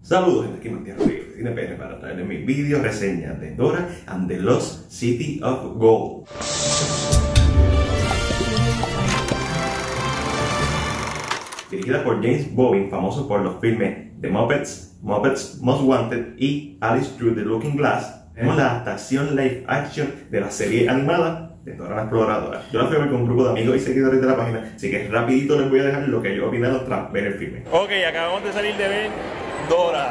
Saludos, gente, aquí Matías Rodríguez de CinePR para traerles mis video reseñas de Dora and the Lost City of Gold. Dirigida por James Bowen, famoso por los filmes The Muppets, Muppets Most Wanted y Alice Through the Looking Glass, vemos la adaptación live action de la serie animada de Dora la Exploradora. Yo la fui a ver con un grupo de amigos y seguidores de la página, así que rapidito les voy a dejar lo que ellos opinaron tras ver el filme. Ok, acabamos de salir de ver Dora.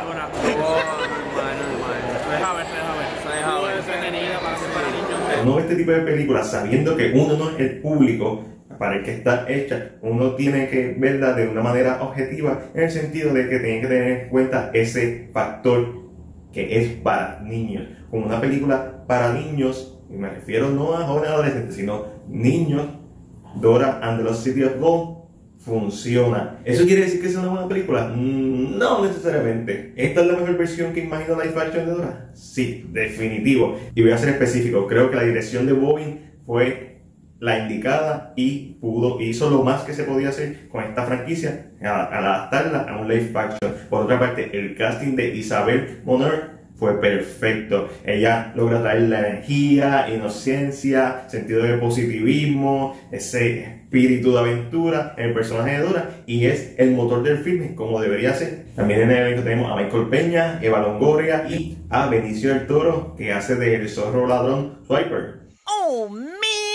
Uno ve este tipo de películas sabiendo que uno no es el público para el que está hecha, uno tiene que verla de una manera objetiva, en el sentido de que tiene que tener en cuenta ese factor que es para niños. Como una película para niños, y me refiero no a jóvenes adolescentes, sino niños, Dora and the Lost City of Gold funciona. ¿Eso quiere decir que es una buena película? No necesariamente. ¿Esta es la mejor versión que imagino live action de Dora? Sí, definitivo. Y voy a ser específico, creo que la dirección de Bowen fue la indicada y hizo lo más que se podía hacer con esta franquicia al adaptarla a un live action. Por otra parte, el casting de Isabelle Moner fue perfecto. Ella logra traer la energía, inocencia, sentido de positivismo, ese espíritu de aventura en el personaje de Dora, y es el motor del filme como debería ser. También en el elenco tenemos a Michael Peña, Eva Longoria y a Benicio del Toro, que hace del zorro ladrón Swiper. Oh man,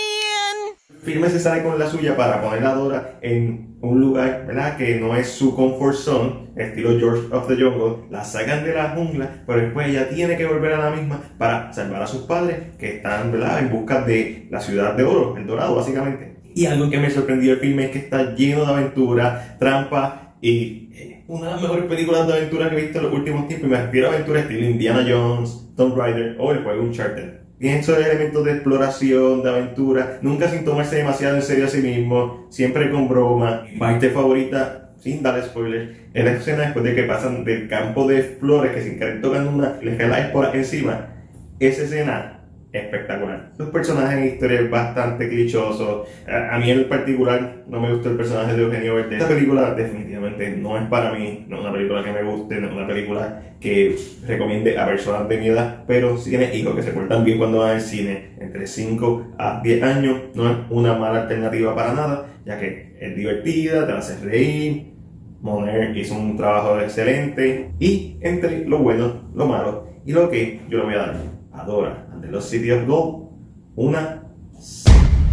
El filme se sale con la suya para poner a Dora en un lugar, ¿verdad?, que no es su comfort zone, estilo George of the Jungle. La sacan de la jungla, pero después ella tiene que volver a la misma para salvar a sus padres, que están, ¿verdad?, en busca de la ciudad de oro, el Dorado, básicamente. Y algo que me sorprendió del filme es que está lleno de aventura, trampa y una de las mejores películas de aventura que he visto en los últimos tiempos. Y me refiero a aventuras estilo Indiana Jones, Tomb Raider o el juego Uncharted. Tiene esos elementos de exploración, de aventura, nunca sin tomarse demasiado en serio a sí mismo, siempre con broma. Mi parte favorita, sin dar spoilers, es la escena después de que pasan del campo de flores, que sin querer tocan una, les cae la espora encima. Esa escena, espectacular. Los personajes en historia es bastante clichoso. A mí en particular no me gustó el personaje de Eugenio Verde. Esta película definitivamente no es para mí, no es una película que me guste, no es una película que recomiende a personas de mi edad, pero si tienes hijos que se portan bien cuando van al cine, entre 5 a 10 años, no es una mala alternativa para nada, ya que es divertida, te va a hacer reír. Moner hizo un trabajo excelente, y entre lo bueno, lo malo y lo que yo le voy a dar a Dora and the Lost City of Gold, una C.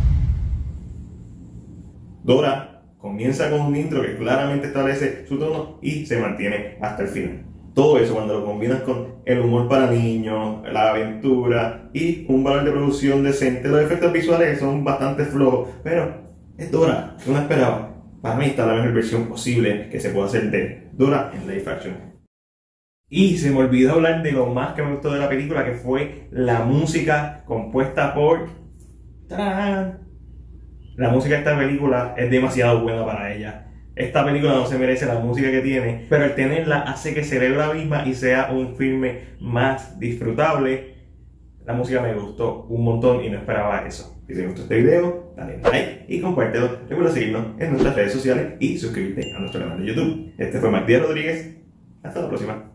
Dora comienza con un intro que claramente establece su tono y se mantiene hasta el final. Todo eso, cuando lo combinas con el humor para niños, la aventura y un valor de producción decente, los efectos visuales son bastante flojos, pero es Dora, que uno esperaba. Para mí está la mejor versión posible que se puede hacer de Dora en live action. Y se me olvidó hablar de lo más que me gustó de la película, que fue la música compuesta por... ¡Tarán! La música de esta película es demasiado buena para ella. Esta película no se merece la música que tiene, pero el tenerla hace que celebre la misma y sea un filme más disfrutable. La música me gustó un montón y no esperaba eso. Si te gustó este video, dale like y compártelo. Recuerda seguirnos en nuestras redes sociales y suscribirte a nuestro canal de YouTube. Este fue Matías Rodríguez. Hasta la próxima.